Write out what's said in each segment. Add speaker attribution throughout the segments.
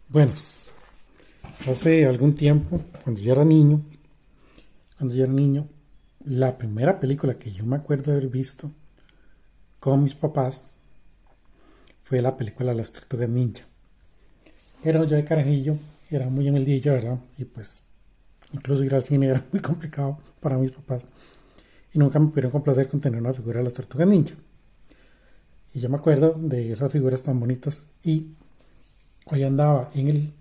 Speaker 1: Buenas. Hace algún tiempo, cuando yo era niño, la primera película que yo me acuerdo haber visto con mis papás fue la película Las Tortugas Ninja. Pero yo de carajillo era muy humildillo, ¿verdad? Y pues incluso ir al cine era muy complicado para mis papás. Y nunca me pudieron complacer con tener una figura de las Tortugas Ninja. Y yo me acuerdo de esas figuras tan bonitas. Y hoy andaba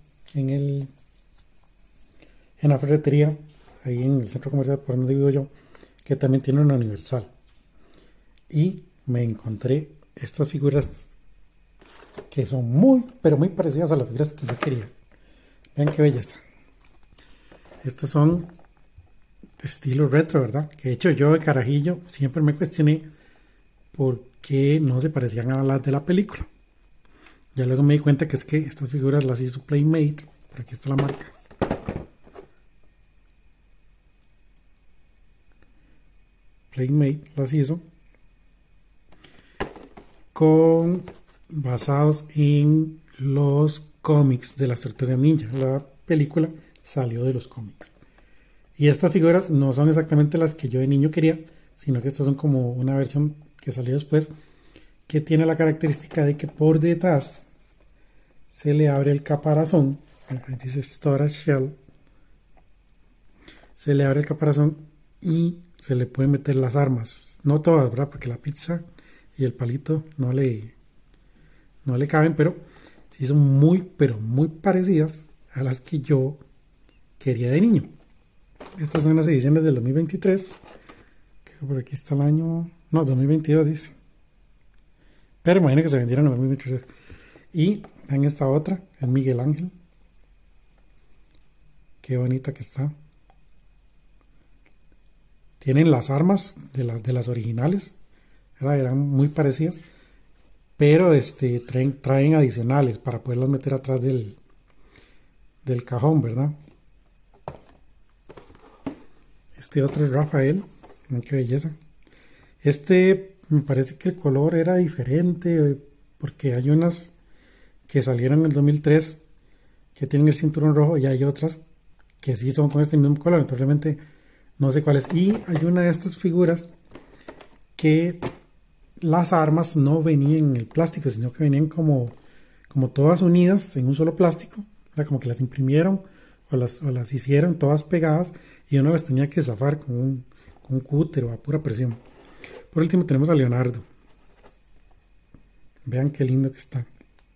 Speaker 1: en la ferretería, ahí en el centro comercial por donde vivo yo, que también tiene una Universal. Y me encontré estas figuras que son muy, pero muy parecidas a las figuras que yo quería. Vean qué belleza. Estas son de estilo retro, ¿verdad? Que de hecho yo de carajillo siempre me cuestioné por qué no se parecían a las de la película. Ya luego me di cuenta que es que estas figuras las hizo Playmate. Por aquí está la marca. Playmate las hizo con basados en los cómics de las Tortugas Ninja. La película salió de los cómics. Y estas figuras no son exactamente las que yo de niño quería, sino que estas son como una versión que salió después, que tiene la característica de que por detrás se le abre el caparazón. Ahí dice Storage Shell. Se le abre el caparazón y se le pueden meter las armas. No todas, ¿verdad? Porque la pizza y el palito no le caben, pero sí son muy, pero muy parecidas a las que yo quería de niño. Estas son las ediciones del 2023. Que por aquí está el año. No, 2022 dice. Pero imagino que se vendieron en 2023. Y en esta otra, el Miguel Ángel. Qué bonita que está. Tienen las armas de las originales. ¿Verdad? Eran muy parecidas. Pero traen adicionales para poderlas meter atrás del cajón, ¿verdad? Este otro es Rafael. Miren qué belleza. Me parece que el color era diferente, porque hay unas que salieron en el 2003 que tienen el cinturón rojo y hay otras que sí son con este mismo color. Entonces realmente no sé cuáles. Y hay una de estas figuras que las armas no venían en el plástico, sino que venían como todas unidas en un solo plástico. Era como que las imprimieron o las hicieron todas pegadas y uno las tenía que zafar con un cúter o a pura presión. Por último tenemos a Leonardo. Vean qué lindo que está.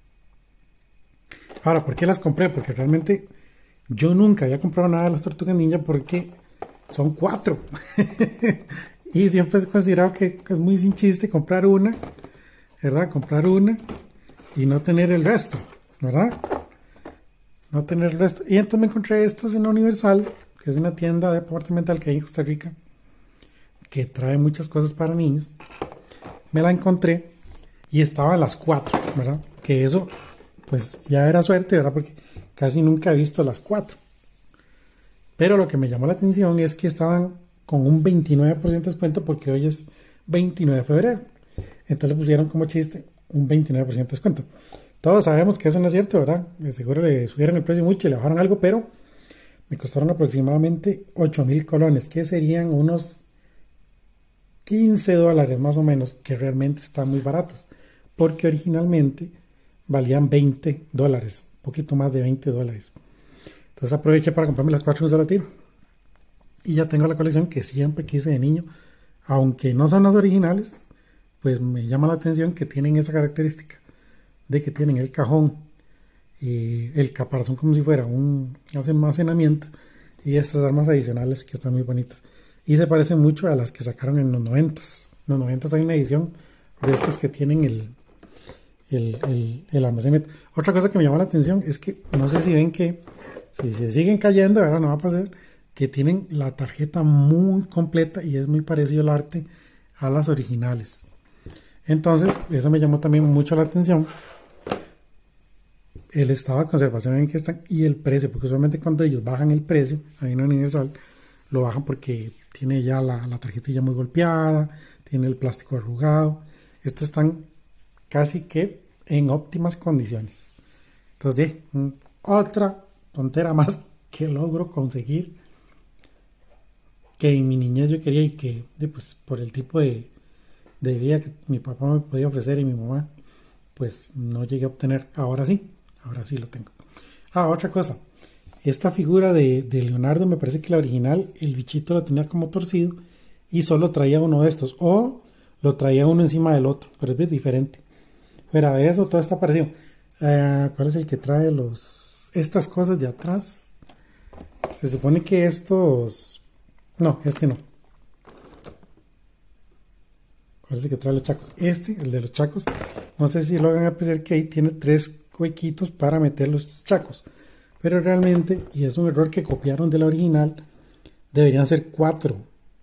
Speaker 1: Ahora, ¿por qué las compré? Porque realmente yo nunca había comprado nada de las Tortugas Ninja porque son cuatro. Y siempre he considerado que es muy sin chiste comprar una, ¿verdad? Comprar una y no tener el resto, ¿verdad? No tener el resto. Y entonces me encontré estas en la Universal, que es una tienda departamental que hay en Costa Rica, que trae muchas cosas para niños. Me la encontré y estaba a las 4, ¿verdad? Que eso, pues ya era suerte, ¿verdad? Porque casi nunca he visto las 4. Pero lo que me llamó la atención es que estaban con un 29% de descuento porque hoy es 29 de febrero. Entonces le pusieron como chiste un 29% de descuento. Todos sabemos que eso no es cierto, ¿verdad? De seguro le subieron el precio mucho y le bajaron algo, pero me costaron aproximadamente 8,000 colones, que serían unos $15 más o menos, que realmente están muy baratos, porque originalmente valían $20, un poquito más de $20. Entonces aproveché para comprarme las 4 en un solo tiro. Y ya tengo la colección que siempre quise de niño, aunque no son las originales, pues me llama la atención que tienen esa característica de que tienen el cajón y el caparazón como si fuera un almacenamiento y estas armas adicionales que están muy bonitas. Y se parecen mucho a las que sacaron en los 90s. En los 90s hay una edición de estas que tienen el almacenamiento. Otra cosa que me llama la atención es que no sé si ven que si se siguen cayendo, ahora no va a pasar, que tienen la tarjeta muy completa y es muy parecido el arte a las originales. Entonces, eso me llamó también mucho la atención. El estado de conservación en que están y el precio, porque usualmente cuando ellos bajan el precio, ahí en Universal, lo bajan porque tiene ya la tarjetilla muy golpeada, tiene el plástico arrugado. Estos están casi que en óptimas condiciones. Entonces, otra tontera más que logro conseguir, que en mi niñez yo quería y que pues por el tipo de vida que mi papá me podía ofrecer y mi mamá, pues no llegué a obtener. Ahora sí lo tengo. Otra cosa. Esta figura de Leonardo, me parece que la original, el bichito lo tenía como torcido y solo traía uno de estos. O lo traía uno encima del otro, pero es diferente. Fuera de eso, todo está parecido. ¿Cuál es el que trae estas cosas de atrás? Se supone que estos... No, este no. ¿Cuál es el que trae los chacos? El de los chacos. No sé si logran apreciar que ahí tiene 3 huequitos para meter los chacos. Pero realmente, y es un error que copiaron de la original, deberían ser 4.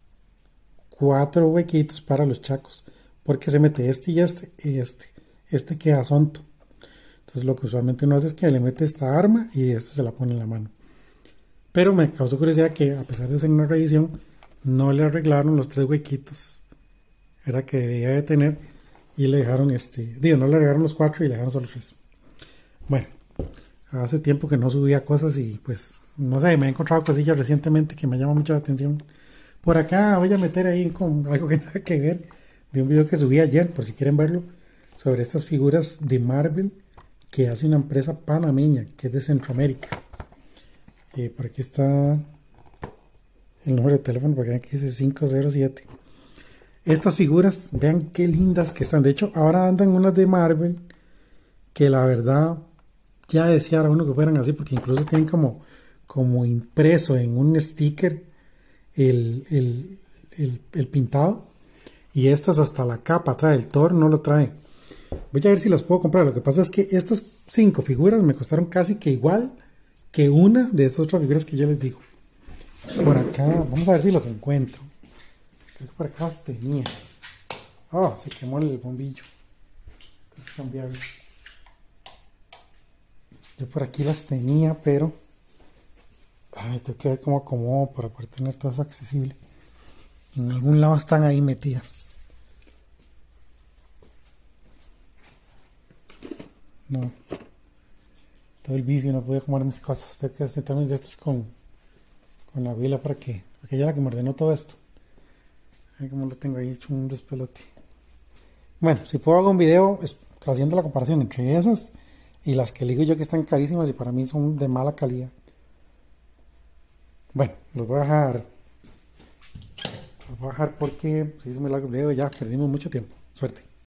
Speaker 1: 4 huequitos para los chacos. Porque se mete este y este y este. Este queda sonto. Entonces lo que usualmente uno hace es que le mete esta arma y este se la pone en la mano. Pero me causó curiosidad que a pesar de ser una revisión, no le arreglaron los 3 huequitos. Era que debía de tener y le dejaron no le agregaron los 4 y le dejaron solo 3. Bueno, hace tiempo que no subía cosas y pues no sé, me he encontrado cosillas recientemente que me llaman mucho la atención. Por acá voy a meter ahí con algo que nada que ver de un video que subí ayer, por si quieren verlo, sobre estas figuras de Marvel que hace una empresa panameña que es de Centroamérica. Por aquí está el número de teléfono, porque aquí dice 507. Estas figuras, vean qué lindas que están. De hecho, ahora andan unas de Marvel que la verdad ya deseara uno que fueran así, porque incluso tienen como impreso en un sticker el pintado. Y estas hasta la capa trae, el Thor no lo trae. Voy a ver si las puedo comprar. Lo que pasa es que estas 5 figuras me costaron casi que igual que una de esas otras figuras que yo les digo. Por acá, vamos a ver si los encuentro. Creo que por acá las tenía. Se quemó el bombillo. Tengo que cambiarlo. Yo por aquí las tenía, pero... tengo que ver cómo acomodo para poder tener todo eso accesible. En algún lado están ahí metidas. No. Todo el vicio, no pude comer mis cosas. Tengo que hacer también de estos con la vila porque ella es la que me ordenó todo esto. Ay, como lo tengo ahí hecho un despelote. Bueno, si puedo hago un video haciendo la comparación entre esas y las que le digo yo que están carísimas y para mí son de mala calidad. Bueno, los voy a dejar. Los voy a dejar porque se hizo muy largo el video y ya perdimos mucho tiempo. Suerte.